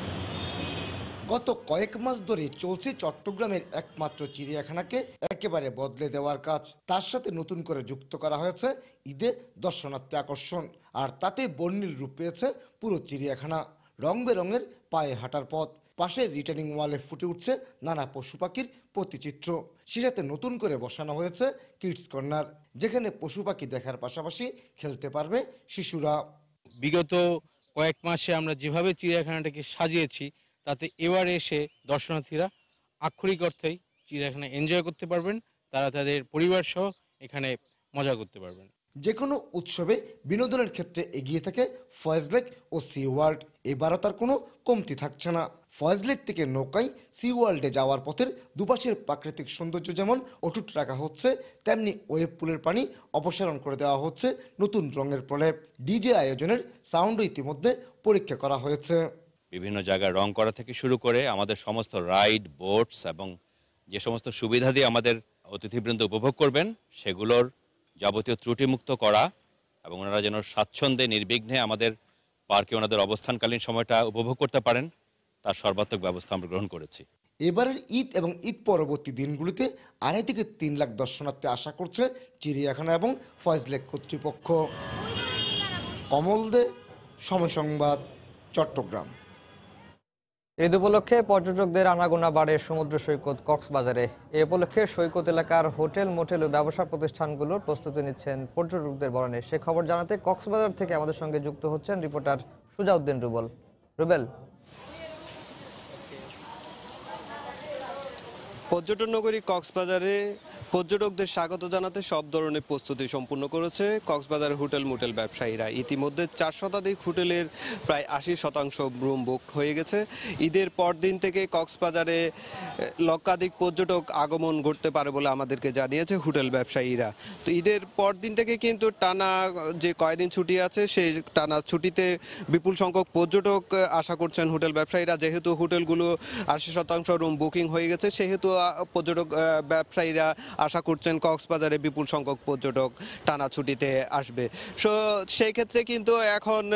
গত কয়েক মাস ধরে চলছে চট্টগ্রামের একমাত্র চিড়িয়াখানাকে একেবারে বদলে দেওয়ার কাজ। তার সাথে নতুন করে যুক্ত করা হয়েছে ঈদে দর্শনার্থী আকর্ষণ, আর তাতে বর্ণিল রূপ পেয়েছে পুরো চিড়িয়াখানা। রং বেরঙের পায়ে হাঁটার পথ, পাশে রিটার্নিং ওয়ালে ফুটে উঠছে নানা পশু পাখির প্রতিচিত্র। সেটাতে নতুন করে বসানো হয়েছে কিডস কর্নার, যেখানে পশু পাখি দেখার পাশাপাশি খেলতে পারবে শিশুরা। বিগত কয়েক মাসে আমরা যেভাবে চিড়িয়াখানাটাকে সাজিয়েছি, তাতে এবার এসে দর্শনার্থীরা আক্ষরিক অর্থেই চিড়িয়াখানা এনজয় করতে পারবেন। তারা তাদের পরিবার সহ এখানে মজা করতে পারবেন। যে কোনো উৎসবে বিনোদনের ক্ষেত্রে এগিয়ে থাকে ফয়েজ লেক ও সি ওয়ার্ল্ড। এবারও তার কোনো কমতি থাকছে না। ফয়েজ লেক থেকে নৌকায় সি ওয়ার্ল্ডে যাওয়ার পথের দুপাশের প্রাকৃতিক সৌন্দর্য যেমন অটুট রাখা হচ্ছে, তেমনি ওয়েব পুলের পানি অপসারণ করে দেওয়া হচ্ছে নতুন রঙের প্রলেপ। ডিজে আয়োজনের সাউন্ডও ইতিমধ্যে পরীক্ষা করা হয়েছে। বিভিন্ন জায়গায় রং করা থেকে শুরু করে আমাদের সমস্ত রাইড, বোটস এবং যে সমস্ত সুবিধা দিয়ে আমাদের অতিথিবৃন্দ উপভোগ করবেন সেগুলোর যাবতীয় ত্রুটিমুক্ত করা এবং ওনারা যেন স্বাচ্ছন্দ্যে নির্বিঘ্নে আমাদের পার্কে ওনাদের অবস্থানকালীন সময়টা উপভোগ করতে পারেন, তার সর্বাত্মক ব্যবস্থা আমরা গ্রহণ করেছি। এবারের ঈদ এবং ঈদ পরবর্তী দিনগুলিতে আড়াই থেকে তিন লাখ দর্শনার্থী আশা করছে চিড়িয়াখানা এবং ফয়েজ লেক কর্তৃপক্ষ। কমল দে, সময় সংবাদ, চট্টগ্রাম। ঈদ উপলক্ষে পর্যটকদের আনাগোনা বাড়ে সমুদ্র সৈকত কক্সবাজারে। এ উপলক্ষে সৈকত এলাকার হোটেল, মোটেল ও ব্যবসা প্রতিষ্ঠানগুলোর প্রস্তুতি নিচ্ছেন পর্যটকদের বরণে। সে খবর জানাতে কক্সবাজার থেকে আমাদের সঙ্গে যুক্ত হচ্ছেন রিপোর্টার সুজাউদ্দিন রুবেল। রুবেল, পর্যটন নগরী কক্সবাজারে পর্যটকদের স্বাগত জানাতে সব ধরনের প্রস্তুতি সম্পূর্ণ করেছে কক্সবাজারের হোটেল মোটেল ব্যবসায়ীরা। ইতিমধ্যে চার শতাধিক হোটেলের প্রায় আশি শতাংশ রুম বুক হয়ে গেছে। ঈদের পর দিন থেকে কক্সবাজারে লক্ষাধিক পর্যটক আগমন ঘটতে পারে বলে আমাদেরকে জানিয়েছে হোটেল ব্যবসায়ীরা। তো ঈদের পর দিন থেকে কিন্তু টানা যে কয়েকদিন ছুটি আছে সেই টানা ছুটিতে বিপুল সংখ্যক পর্যটক আশা করছেন হোটেল ব্যবসায়ীরা। যেহেতু হোটেলগুলো আশি শতাংশ রুম বুকিং হয়ে গেছে, সেহেতু পর্যটক ব্যবসায়ীরা আশা করছেন কক্সবাজারে বিপুল সংখ্যক পর্যটক টানা ছুটিতে আসবে। সো সেই ক্ষেত্রে কিন্তু এখন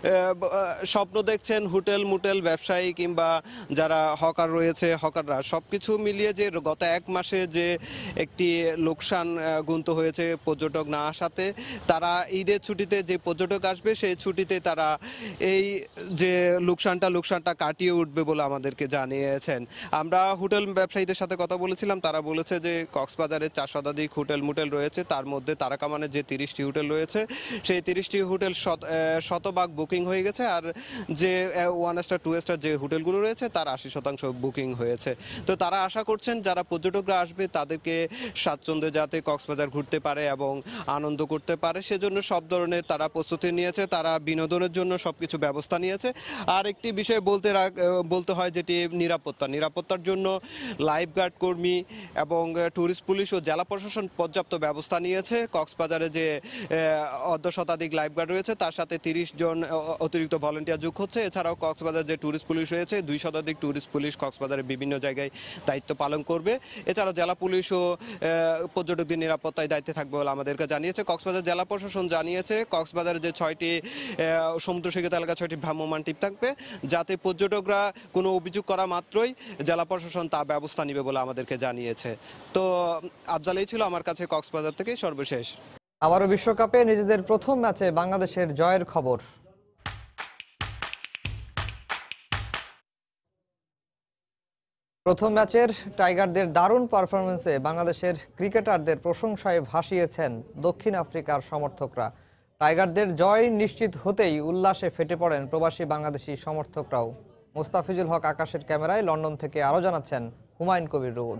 স্বপ্ন দেখছেন হোটেল মোটেল ব্যবসায়ী কিংবা যারা হকার রয়েছে, হকাররা সবকিছু মিলিয়ে যে গত এক মাসে যে একটি লোকসান গুনতে হয়েছে পর্যটক না আসাতে, তারা ঈদের ছুটিতে যে পর্যটক আসবে সেই ছুটিতে তারা এই যে লোকসানটা লোকসানটা কাটিয়ে উঠবে বলে আমাদেরকে জানিয়েছেন। আমরা হোটেল ব্যবসায়ীদের সাথে কথা বলেছিলাম, তারা বলেছে যে কক্সবাজারে চার শতাধিক হোটেল মোটেল রয়েছে, তার মধ্যে তারাকামানের যে তিরিশটি হোটেল রয়েছে সেই তিরিশটি হোটেল শতভাগ বুকিং হয়ে গেছে, আর যে ওয়ান স্টার টু স্টার যে হোটেলগুলো রয়েছে তার আশি শতাংশ বুকিং হয়েছে। তো তারা আশা করছেন যারা পর্যটকরা আসবে তাদেরকে স্বাচ্ছন্দ্যে যাতে কক্সবাজার ঘুরতে পারে এবং আনন্দ করতে পারে সেজন্য সব ধরনের তারা প্রস্তুতি নিয়েছে, তারা বিনোদনের জন্য সবকিছু ব্যবস্থা নিয়েছে। আর একটি বিষয় বলতে বলতে হয় যেটি নিরাপত্তা নিরাপত্তার জন্য লাইফ গার্ড কর্মী এবং ট্যুরিস্ট পুলিশ ও জেলা প্রশাসন পর্যাপ্ত ব্যবস্থা নিয়েছে। কক্সবাজারে যে অর্ধ শতাধিক লাইফ গার্ড রয়েছে তার সাথে তিরিশ জন অতিরিক্ত ভলেন্টিয়ার যোগ হচ্ছে। এছাড়াও কক্সবাজার যে ট্যুরিস্ট পুলিশ রয়েছে দুই শতাধিক ট্যুরিস্ট পুলিশ কক্সবাজারের বিভিন্ন জায়গায় দায়িত্ব পালন করবে। এছাড়াও জেলা পুলিশও পর্যটকদের নিরাপত্তায় দায়িত্বে থাকবে বলে আমাদেরকে জানিয়েছে। কক্সবাজার জেলা প্রশাসন জানিয়েছে কক্সবাজারের যে ছয়টি সমুদ্র সৈকত এলাকা ছয়টি ভ্রাম্যমাণ টিপ থাকবে, যাতে পর্যটকরা কোনো অভিযোগ করা মাত্রই জেলা প্রশাসন তা ব্যবস্থা নিবে বলে আমাদেরকে জানিয়েছে। তো আফজাল, এই ছিল আমার কাছে কক্সবাজার থেকে সর্বশেষ। আবারও বিশ্বকাপে নিজেদের প্রথম ম্যাচে বাংলাদেশের জয়ের খবর। প্রথম ম্যাচের টাইগারদের দারুণ পারফরমেন্সে বাংলাদেশের ক্রিকেটারদের প্রশংসায় ভাসিয়েছেন দক্ষিণ আফ্রিকার সমর্থকরা। টাইগারদের জয় নিশ্চিত হতেই উল্লাসে ফেটে পড়েন প্রবাসী বাংলাদেশি সমর্থকরাও। মোস্তাফিজুল হক আকাশের ক্যামেরায় লন্ডন থেকে আরও জানাচ্ছেন হুমায়ুন কবির রোজ।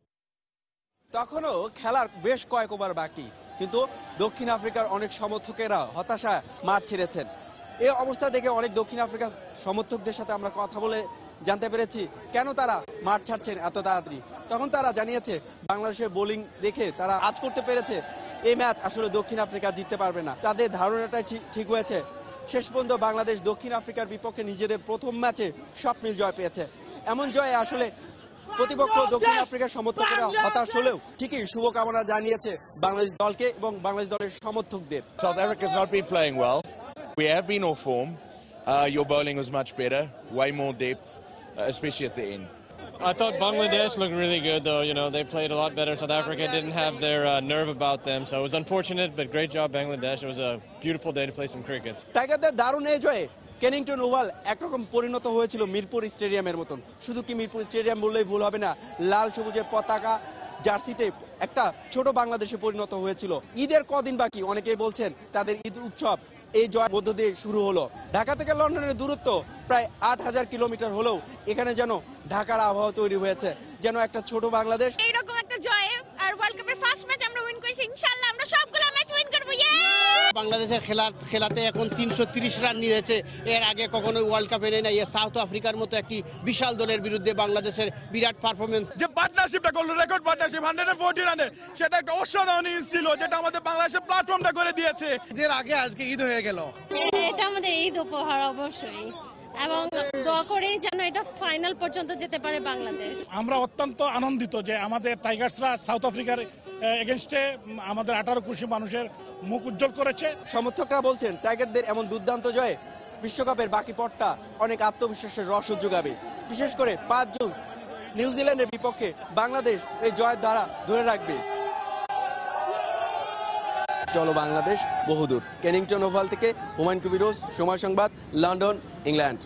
তখনও খেলার বেশ কয়েক ওভার বাকি, কিন্তু দক্ষিণ আফ্রিকার অনেক সমর্থকেরা হতাশা মাঠ ছেড়েছেন। এই অবস্থা দেখে অনেক দক্ষিণ আফ্রিকার সমর্থকদের সাথে আমরা কথা বলে জানতে পেরেছি কেন তারা মাঠ ছাড়ছেন এত তাড়াতাড়ি। তখন তারা জানিয়েছে বাংলাদেশের বোলিং দেখে তারা আজ করতে পেরেছে এই ম্যাচ আসলে দক্ষিণ আফ্রিকা জিততে পারবে না। তাদের ধারণাটাই ঠিক হয়েছে। শেষ পর্যন্ত বাংলাদেশ দক্ষিণ আফ্রিকার বিপক্ষে নিজেদের প্রথম ম্যাচে স্বপ্নিল জয় পেয়েছে। এমন জয়ে আসলে প্রতিপক্ষ দক্ষিণ আফ্রিকার সমর্থকেরা হতাশ হলেও ঠিকই শুভকামনা জানিয়েছে বাংলাদেশ দলকে এবং বাংলাদেশ দলের সমর্থকদের। South Africa's not been playing well. We have been off form. Uh, your bowling was much better, way more depth, uh, especially at the end. I thought Bangladesh looked really good, though. You know, they played a lot better. South Africa didn't have their uh, nerve about them, so it was unfortunate, but great job, Bangladesh. It was a beautiful day to play some cricket. টাইগারদের দারুণ এই জয়ে Kennington oval একরকম পরিণত হয়েছিল মিরপুর স্টেডিয়ামের মতন। শুধু কি মিরপুর স্টেডিয়াম বললেই ভুল হবে না, লাল সবুজের পতাকা জার্সিতে একটা ছোট বাংলাদেশে পরিণত হয়েছিল। ঈদের কদিন বাকি, অনেকেই বলছেন তাদের ঈদ উৎসব এই জয়ের মধ্য দিয়ে শুরু হলো। ঢাকা থেকে লন্ডনের দূরত্ব প্রায় আট হাজার কিলোমিটার হলেও এখানে যেন ঢাকার আবহাওয়া তৈরি হয়েছে, যেন একটা ছোট বাংলাদেশ। এইরকম একটা জয় আর ওয়ার্ল্ড কাপের ফার্স্ট ম্যাচ আমরা উইন করেছি, ইনশাআল্লাহ আমরা সবগুলো ম্যাচ উইন করব। বাংলাদেশের খেলা খেলাতে এখন তিনশো তিরিশ রান নিয়েছে, এর আগে কখনো ওয়ার্ল্ড কাপে নেই না। সাউথ আফ্রিকার মতো একটি বিশাল দলের বিরুদ্ধে বাংলাদেশের বিরাট পারফরমেন্স। যে পার্টনারশিপটা করলো, রেকর্ড পার্টনারশিপ একশো চল্লিশ রানে, সেটা একটা অসাধারণ ইনিংস ছিল, যেটা আমাদের বাংলাদেশের প্ল্যাটফর্মটা করে দিয়েছে। এর আগে আজকে ঈদ হয়ে গেল, এটা আমাদের ঈদ উপহার অবশ্যই, এবং দোয়া করেই যেন এটা ফাইনাল পর্যন্ত যেতে পারে বাংলাদেশ। আমরা অত্যন্ত আনন্দিত যে আমাদের টাইগার্সরা সাউথ আফ্রিকার এগেইনস্টে আমাদের আঠারো কোটি মানুষের মুখ উজ্জ্বল করেছে। সমর্থকরা বলছেন টাইগারদের এমন দুর্দান্ত জয়ে বিশ্বকাপের বাকি পথটা অনেক আত্মবিশ্বাসের রস যোগাবে। বিশেষ করে পাঁচ জুন নিউজিল্যান্ডের বিপক্ষে বাংলাদেশ এই জয়ের ধারা ধরে রাখবে। চলো বাংলাদেশ বহুদূর। কেনিংটন ওভাল থেকে হুমায়ুন কবির রোজ, সময় সংবাদ, লন্ডন, ইংল্যান্ড।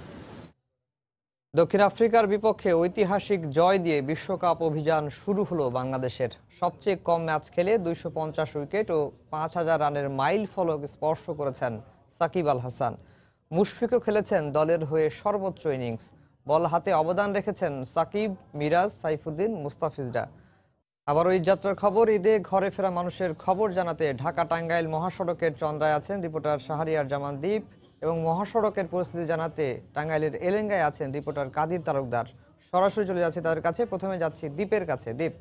দক্ষিণ আফ্রিকার বিপক্ষে ঐতিহাসিক জয় দিয়ে বিশ্বকাপ অভিযান শুরু হলো বাংলাদেশের। সবচেয়ে কম ম্যাচ খেলে দুইশো পঞ্চাশ উইকেট ও পাঁচ হাজার রানের মাইল ফলক স্পর্শ করেছেন সাকিব আল হাসান। মুশফিকও খেলেছেন দলের হয়ে সর্বোচ্চ ইনিংস। বল হাতে অবদান রেখেছেন সাকিব, মিরাজ, সাইফুদ্দিন, মুস্তাফিজরা। আবার ওই যাত্রার খবর, ঈদে ঘরে ফেরা মানুষের খবর জানাতে ঢাকা টাঙ্গাইল মহাসড়কের চন্দ্রায় আছেন রিপোর্টার শাহরিয়ার জামান দ্বীপ, এবং মহাসড়কের পরিস্থিতি জানাতে টাঙ্গাইলের এলেঙ্গায় আছেন রিপোর্টার কাদির তালুকদার। সরাসরি চলে যাচ্ছে তাদের কাছে। প্রথমে যাচ্ছি দ্বীপের কাছে। দ্বীপ।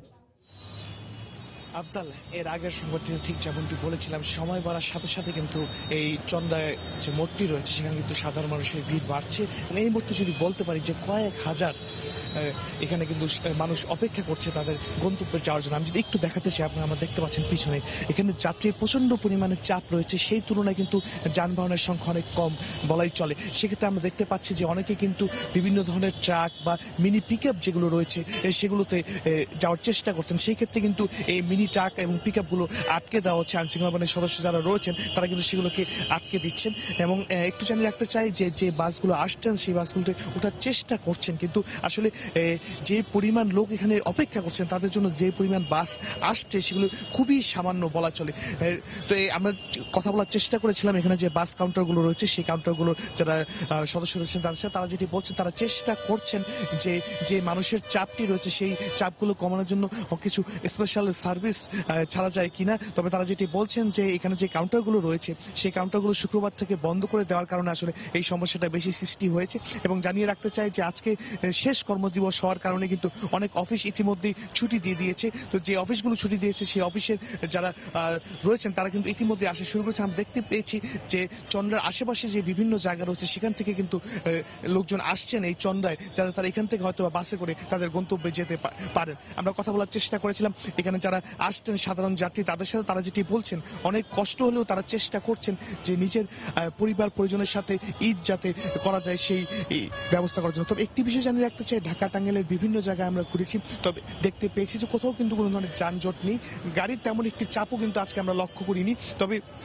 আফজাল, এর আগের সংবাদটি ঠিক যেমনটি বলেছিলাম, সময় বাড়ার সাথে সাথে কিন্তু এই চন্দ্রায় যে মোড়টি রয়েছে সেখানে কিন্তু সাধারণ মানুষের ভিড় বাড়ছে। এবং এই মুহূর্তে যদি বলতে পারি যে কয়েক হাজার এখানে কিন্তু মানুষ অপেক্ষা করছে তাদের গন্তব্যে যাওয়ার জন্য। আমি যদি একটু দেখাতে চাই, আপনারা আমরা দেখতে পাচ্ছেন পিছনে এখানে যাত্রীর প্রচণ্ড পরিমাণে চাপ রয়েছে, সেই তুলনায় কিন্তু যানবাহনের সংখ্যা অনেক কম বলাই চলে। সেক্ষেত্রে আমরা দেখতে পাচ্ছি যে অনেকে কিন্তু বিভিন্ন ধরনের ট্রাক বা মিনি পিক আপ যেগুলো রয়েছে সেগুলোতে যাওয়ার চেষ্টা করছেন। সেই ক্ষেত্রে কিন্তু এই মিনি ট্রাক এবং পিক আপগুলো আটকে দেওয়া হচ্ছে। আইনশৃঙ্খলা বাহিনীর সদস্য যারা রয়েছেন তারা কিন্তু সেগুলোকে আটকে দিচ্ছেন। এবং একটু জানিয়ে রাখতে চাই যে যে বাসগুলো আসছেন সেই বাসগুলোতে ওঠার চেষ্টা করছেন, কিন্তু আসলে যে পরিমাণ লোক এখানে অপেক্ষা করছেন তাদের জন্য যে পরিমাণ বাস আসছে সেগুলো খুবই সামান্য বলা চলে। তো আমরা কথা বলার চেষ্টা করেছিলাম এখানে যে বাস কাউন্টারগুলো রয়েছে সেই কাউন্টারগুলো যারা সদস্য রয়েছেন তাদের সাথে, তারা যেটি বলছেন তারা চেষ্টা করছেন যে যে মানুষের চাপটি রয়েছে সেই চাপগুলো কমানোর জন্য কিছু স্পেশাল সার্ভিস ছাড়া যায় কিনা। তবে তারা যেটি বলছেন যে এখানে যে কাউন্টারগুলো রয়েছে সেই কাউন্টারগুলো শুক্রবার থেকে বন্ধ করে দেওয়ার কারণে আসলে এই সমস্যাটা বেশি সৃষ্টি হয়েছে। এবং জানিয়ে রাখতে চাই যে আজকে শেষ কর্মদিবস হওয়ার কারণে কিন্তু অনেক অফিস ইতিমধ্যেই ছুটি দিয়ে দিয়েছে। তো যে অফিসগুলো ছুটি দিয়েছে সেই অফিসের যারা রয়েছেন তারা কিন্তু ইতিমধ্যে আসা শুরু করেছে। আমরা দেখতে পেয়েছি যে চন্দ্রার আশেপাশে যে বিভিন্ন জায়গা রয়েছে সেখান থেকে কিন্তু লোকজন আসছেন এই চন্দ্রায়, যাতে তারা এখান থেকে হয়তো বাসে করে তাদের গন্তব্যে যেতে পারেন। আমরা কথা বলার চেষ্টা করেছিলাম এখানে যারা আসছেন সাধারণ যাত্রী, তাদের সাথে তারা যেটি বলছেন অনেক কষ্ট হলেও তারা চেষ্টা করছেন যে নিজের পরিবার পরিজনের সাথে ঈদ যাতে করা যায় সেই ব্যবস্থা করার জন্য। তবে একটি বিষয় জানিয়ে রাখতে চাই, ঢাকা টাঙ্গাইলের বিভিন্ন জায়গায় আমরা ঘুরেছি, তবে দেখতে পেয়েছি যে কোথাও কিন্তু কোনো ধরনের যানজট নেই, গাড়ির তেমন একটি চাপও কিন্তু আজকে আমরা লক্ষ্য করিনি। তবে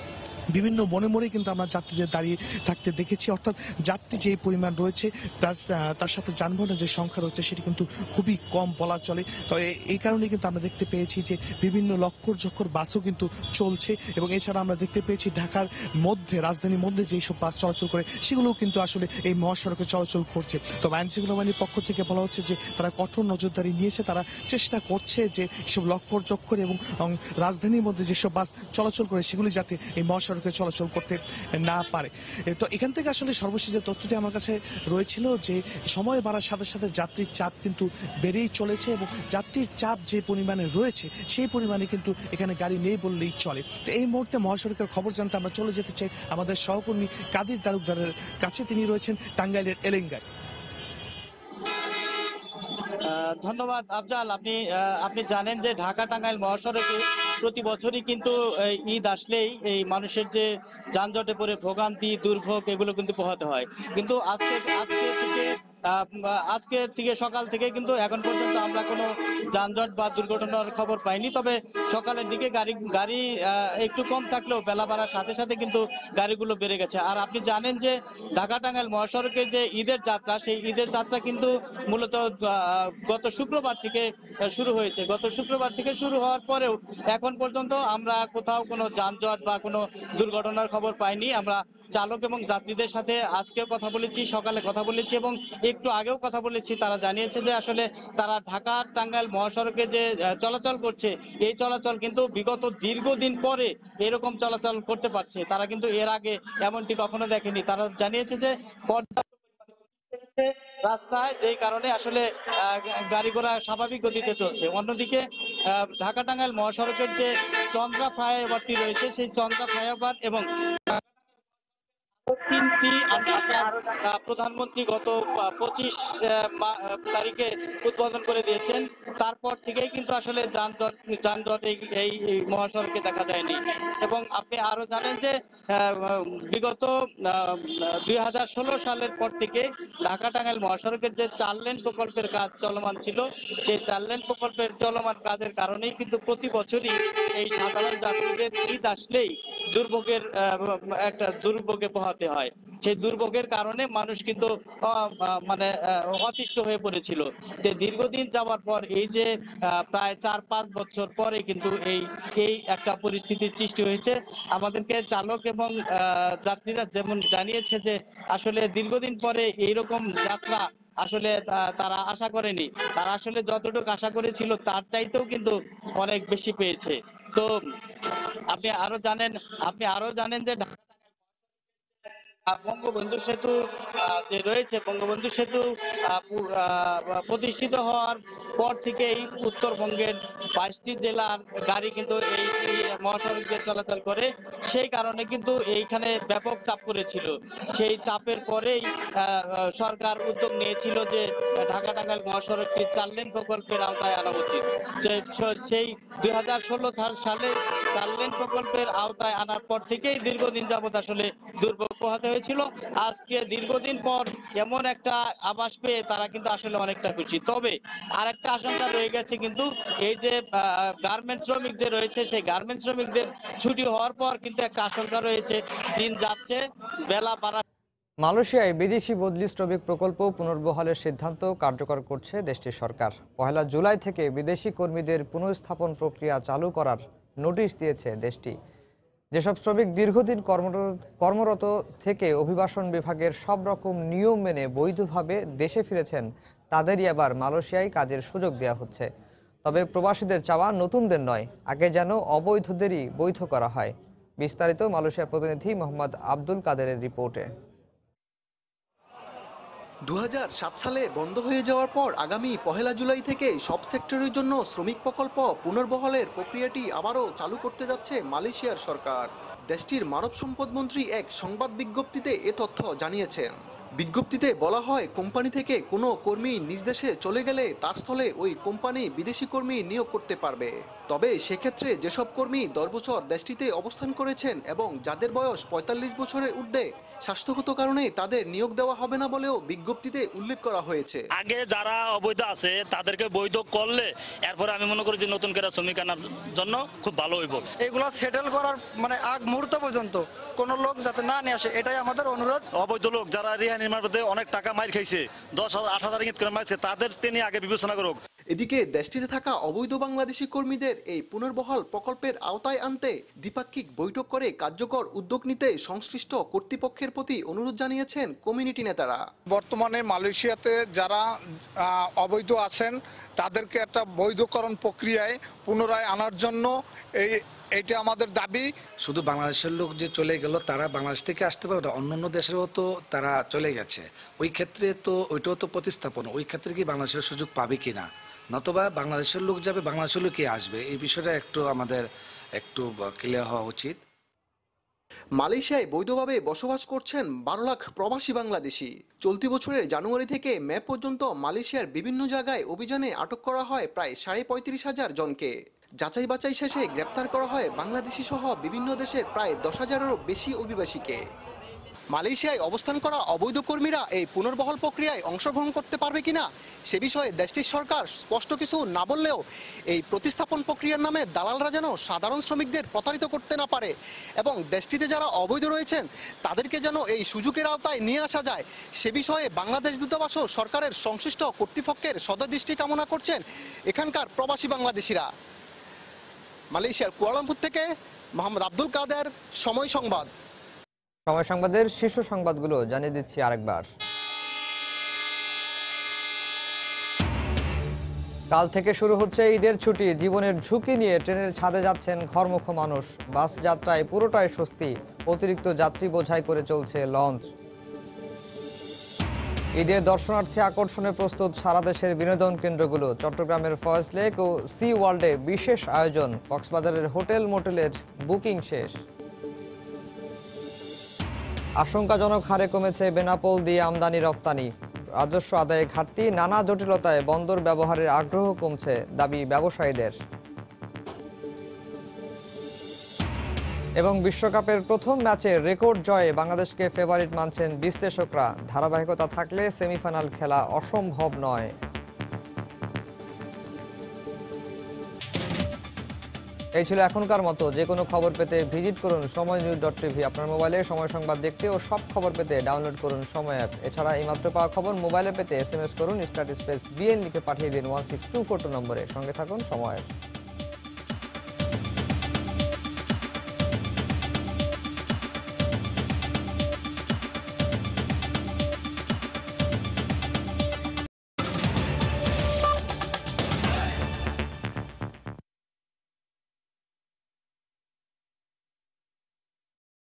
বিভিন্ন মনে মনে কিন্তু আমরা যাত্রীদের দাঁড়িয়ে থাকতে দেখেছি। অর্থাৎ যাত্রী যে পরিমাণ রয়েছে তার তার সাথে যানবাহনের যে সংখ্যা রয়েছে সেটি কিন্তু খুবই কম বলা চলে। তবে এই কারণে কিন্তু আমরা দেখতে পেয়েছি যে বিভিন্ন লক্কর ঝক্কর বাসও কিন্তু চলছে এবং এছাড়া আমরা দেখতে পেয়েছি ঢাকার মধ্যে রাজধানীর মধ্যে যেই সব বাস চলাচল করে সেগুলোও কিন্তু আসলে এই মহাসড়কে চলাচল করছে। তবে আইনশৃঙ্খলা বাহিনীর পক্ষ থেকে বলা হচ্ছে যে তারা কঠোর নজরদারি নিয়েছে, তারা চেষ্টা করছে যে এসব লক্কর চক্কর এবং রাজধানীর মধ্যে যেসব বাস চলাচল করে সেগুলি যাতে এই মহাসড়কে চলাচল করতে না পারে। তো এখান থেকে আসলে সর্বশেষ যে তথ্যটি আমার কাছে রয়েছিল যে সময় বাড়ার সাথে সাথে যাত্রীর চাপ কিন্তু বেড়েই চলেছে এবং যাত্রীর চাপ যে পরিমাণে রয়েছে সেই পরিমাণে কিন্তু এখানে গাড়ি নেই বললেই চলে। তো এই মুহূর্তে মহাসড়কের খবর জানতে আমরা চলে যেতে চাই আমাদের সহকর্মী কাদির তালুকদারের কাছে। তিনি রয়েছেন টাঙ্গাইলের এলেঙ্গায়। ধন্যবাদ আফজাল। আপনি আপনি জানেন যে ঢাকা টাঙ্গাইল মহাসড়কে প্রতি বছরই কিন্তু ঈদ আসলেই এই মানুষের যে যানজটে পড়ে ভোগান্তি দুর্ভোগ এগুলো কিন্তু পোহাতে হয়। কিন্তু আজকে আজকে থেকে আজকে থেকে সকাল থেকে কিন্তু এখন পর্যন্ত আমরা কোনো যানজট বা দুর্ঘটনার খবর পাইনি। তবে সকালের দিকে গাড়ি গাড়ি একটু কম থাকলেও বেলা বাড়ার সাথে সাথে কিন্তু গাড়িগুলো বেড়ে গেছে। আর আপনি জানেন যে ঢাকা টাঙ্গাইল মহাসড়কের যে ঈদের যাত্রা সেই ঈদের যাত্রা কিন্তু মূলত গত শুক্রবার থেকে শুরু হয়েছে। গত শুক্রবার থেকে শুরু হওয়ার পরেও এখন পর্যন্ত আমরা কোথাও কোনো যানজট বা কোনো দুর্ঘটনার খবর পাইনি। আমরা চালক এবং যাত্রীদের সাথে আজকেও কথা বলেছি, সকালে কথা বলেছি এবং একটু আগেও কথা বলেছি। তারা জানিয়েছে যে আসলে তারা ঢাকা টাঙ্গাইল মহাসড়কে যে চলাচল করছে এই চলাচল কিন্তু বিগত দীর্ঘদিন পরে এরকম চলাচল করতে পারছে। তারা কিন্তু এর আগে এমনটি কখনো দেখেনি। তারা জানিয়েছে যে রাস্তায় যেই কারণে আসলে গাড়ি ঘোড়া স্বাভাবিক গতিতে চলছে। অন্যদিকে ঢাকা টাঙ্গাইল মহাসড়কের যে চন্দ্রা ফ্লাইওভারটি রয়েছে সেই চন্দ্রা ফ্লাইওভার এবং তিনটি প্রধানমন্ত্রী গত পঁচিশ তারিখে উদ্বোধন করে দিয়েছেন। তারপর থেকেই কিন্তু আসলে যানজট যানজট এই মহাসড়কে দেখা যায়নি। এবং আপনি আরো জানেন যে বিগত দুই হাজার ষোলো সালের পর থেকে ঢাকা টাঙ্গাইল মহাসড়কের যে চার লেন প্রকল্পের কাজ চলমান ছিল সেই চার লেন প্রকল্পের চলমান কাজের কারণেই কিন্তু প্রতি বছরই এই সাধারণ যাত্রীদের ঈদ আসলেই দুর্ভোগের একটা দুর্ভোগে পোহাতে হয়। সেই দুর্ভোগের কারণে মানুষ কিন্তু মানে অতিষ্ঠ হয়ে পড়েছিল। যে দীর্ঘদিন যাওয়ার পর এই যে প্রায় চার পাঁচ বছর পরে কিন্তু এই এই একটা পরিস্থিতির সৃষ্টি হয়েছে। আমাদেরকে চালক এবং যাত্রীরা যেমন জানিয়েছে যে আসলে দীর্ঘদিন পরে এইরকম যাত্রা আসলে তারা আশা করেনি। তারা আসলে যতটুকু আশা করেছিল তার চাইতেও কিন্তু অনেক বেশি পেয়েছে। তো আপনি আরো জানেন আপনি আরো জানেন যে বঙ্গবন্ধু সেতু যে রয়েছে বঙ্গবন্ধু সেতু প্রতিষ্ঠিত হওয়ার পর থেকেই উত্তরবঙ্গের বাইশটি জেলার গাড়ি কিন্তু এই মহাসড়ক দিয়ে চলাচল করে। সেই কারণে কিন্তু এইখানে ব্যাপক চাপ পড়েছিল। সেই চাপের পরেই সরকার উদ্যোগ নিয়েছিল যে ঢাকা টাঙ্গাইল মহাসড়কটি চার লেন প্রকল্পের আওতায় আনা উচিত। সেই দুই হাজার ষোলো সালে চার লেন প্রকল্পের আওতায় আনার পর থেকেই দীর্ঘদিন যাবত আসলে দুর্ভোগ পোহাতে হয়েছিল। আজকে দীর্ঘদিন পর এমন একটা আভাস পেয়ে তারা কিন্তু আসলে অনেকটা খুশি। তবে আর একটা আশঙ্কা রয়ে গেছে কিন্তু এই যে গার্মেন্টস শ্রমিক যে রয়েছে সেই গার্মেন্টস শ্রমিকদের ছুটি হওয়ার পর কিন্তু একটা আশঙ্কা রয়েছে। দিন যাচ্ছে বেলা বাড়া। মালয়েশিয়ায় বিদেশি বদলি শ্রমিক প্রকল্প পুনর্বহালের সিদ্ধান্ত কার্যকর করছে দেশটির সরকার। পহেলা জুলাই থেকে বিদেশি কর্মীদের পুনঃস্থাপন প্রক্রিয়া চালু করার নোটিশ দিয়েছে দেশটি। যেসব শ্রমিক দীর্ঘদিন কর্মরত থেকে অভিবাসন বিভাগের সব রকম নিয়ম মেনে বৈধভাবে দেশে ফিরেছেন তাদেরই আবার মালয়েশিয়ায় কাজের সুযোগ দেওয়া হচ্ছে। তবে প্রবাসীদের চাওয়া নতুনদের নয়, আগে যেন অবৈধদেরই বৈধ করা হয়। বিস্তারিত মালয়েশিয়ার প্রতিনিধি মোহাম্মদ আব্দুল কাদেরের রিপোর্টে। দু হাজার সাত সালে বন্ধ হয়ে যাওয়ার পর আগামী পহেলা জুলাই থেকে সব সেক্টরের জন্য শ্রমিক প্রকল্প পুনর্বহালের প্রক্রিয়াটি আবারও চালু করতে যাচ্ছে মালয়েশিয়ার সরকার। দেশটির মানব সম্পদ মন্ত্রী এক সংবাদ বিজ্ঞপ্তিতে এ তথ্য জানিয়েছেন। বিজ্ঞপ্তিতে বলা হয়, কোম্পানি থেকে কোনো কর্মী নিজ দেশে চলে গেলে তার স্থলে ওই কোম্পানি বিদেশি কর্মী নিয়োগ করতে পারবে। তবে সেক্ষেত্রে যেসব কর্মী দশ বছর দেশটিতে অবস্থান করেছেন এবং যাদের বয়স পঁয়তাল্লিশ বছরের ঊর্ধ্বে, স্বাস্থ্যগত কারণে তাদের নিয়োগ দেওয়া হবে না বলেও বিজ্ঞপ্তিতে উল্লেখ করা হয়েছে। আগে যারা অবৈধ আছে তাদেরকে বৈধ করলে এরপরে আমি মনে করি যে নতুন করে শ্রমিক আনার জন্য খুব ভালো হইব। এগুলো সেটেল করার মানে আগ মুহূর্ত পর্যন্ত কোনো লোক যাতে না নিয়ে আসে, এটাই আমাদের অনুরোধ। অবৈধ লোক যারা রিহা নির্মাণ করতে অনেক টাকা মাইর খাইছে, দশ হাজার আট হাজার ইঙ্গিত করে মারছে, তাদের তিনি আগে বিবেচনা করুক। এদিকে দেশটিতে থাকা অবৈধ বাংলাদেশি কর্মীদের এই পুনর্বহাল প্রকল্পের আওতায় আনতে দ্বিপাক্ষিক বৈঠক করে কার্যকর উদ্যোগ নিতে সংশ্লিষ্ট কর্তৃপক্ষের প্রতি অনুরোধ জানিয়েছেন কমিউনিটি নেতারা। বর্তমানে মালয়েশিয়াতে যারা অবৈধ আছেন তাদেরকে একটা বৈধকরণ প্রক্রিয়ায় পুনরায় আনার জন্য এই এইটা আমাদের দাবি। শুধু বাংলাদেশের লোক যে চলে গেল তারা বাংলাদেশ থেকে আসতে পারে, অন্যান্য দেশেরও তো তারা চলে গেছে, ওই ক্ষেত্রে তো ওইটাও তো প্রতিস্থাপন, ওই ক্ষেত্রে কি বাংলাদেশের সুযোগ পাবে কিনা, নতবা বাংলাদেশের লোক যাবে বাংলাদেশের লোক কে আসবে, এই বিষয়টা একটু আমাদের একটু ক্লিয়ার হওয়া উচিত। মালয়েশিয়ায় বৈধভাবে বসবাস করছেন বারো লাখ প্রবাসী বাংলাদেশি। চলতি বছরের জানুয়ারি থেকে মে পর্যন্ত মালয়েশিয়ার বিভিন্ন জায়গায় অভিযানে আটক করা হয় প্রায় সাড়ে পঁয়ত্রিশ হাজার জনকে। যাচাই বাছাই শেষে গ্রেপ্তার করা হয় বাংলাদেশি সহ বিভিন্ন দেশের প্রায় দশ হাজারেরও বেশি অভিবাসীকে। মালয়েশিয়ায় অবস্থান করা অবৈধ কর্মীরা এই পুনর্বহাল প্রক্রিয়ায় অংশগ্রহণ করতে পারবে কিনা সে বিষয়ে দেশটির সরকার স্পষ্ট কিছু না বললেও এই প্রতিস্থাপন প্রক্রিয়ার নামে দালালরা যেন সাধারণ শ্রমিকদের প্রতারিত করতে না পারে এবং দেশটিতে যারা অবৈধ রয়েছেন তাদেরকে যেন এই সুযোগের আওতায় নিয়ে আসা যায় সে বিষয়ে বাংলাদেশ দূতাবাসও সরকারের সংশ্লিষ্ট কর্তৃপক্ষের সদয় কামনা করছেন এখানকার প্রবাসী বাংলাদেশিরা। মালয়েশিয়ার কুয়ালালামপুর থেকে মোহাম্মদ আব্দুল কাদের, সময় সংবাদ। সময় সংবাদের শীর্ষ সংবাদগুলো জানিয়ে দিচ্ছি আরেকবার। কাল থেকে শুরু হচ্ছে ঈদের ছুটি। জীবনের ঝুঁকি নিয়ে ট্রেনের ছাদে যাচ্ছেন ঘরমুখ মানুষ। বাস যাত্রায় পুরোটাই স্বস্তি, অতিরিক্ত যাত্রী বোঝাই করে চলছে লঞ্চ। ঈদের দর্শনার্থী আকর্ষণে প্রস্তুত সারা দেশের বিনোদন কেন্দ্রগুলো। চট্টগ্রামের ফয়েজ লেক ও সি ওয়ার্ল্ডে বিশেষ আয়োজন। কক্সবাজারের হোটেল মোটেলের বুকিং শেষ। আশঙ্কাজনক হারে কমেছে বেনাপোল দিয়ে আমদানি রপ্তানি। রাজস্ব আদায়ে ঘাটতি, নানা জটিলতায় বন্দর ব্যবহারের আগ্রহ কমছে, দাবি ব্যবসায়ীদের। এবং বিশ্বকাপের প্রথম ম্যাচে রেকর্ড জয়ে বাংলাদেশকে ফেভারিট মানছেন বিশ্লেষকরা। ধারাবাহিকতা থাকলে সেমিফাইনাল খেলা অসম্ভব নয়। এই ছিল এখনকার মতো। যে কোনো খবর পেতে ভিজিট করুন সময় নিউজ ডট টিভি। আপনার মোবাইলে সময় সংবাদ দেখতে ও সব খবর পেতে ডাউনলোড করুন সময় অ্যাপ। এছাড়া এইমাত্র পাওয়া খবর মোবাইলে পেতে এস এম এস করুন স্টার্ট স্পেস বিএন লিখে পাঠিয়ে দিন one six two four two নম্বরে। সঙ্গে থাকুন সময়।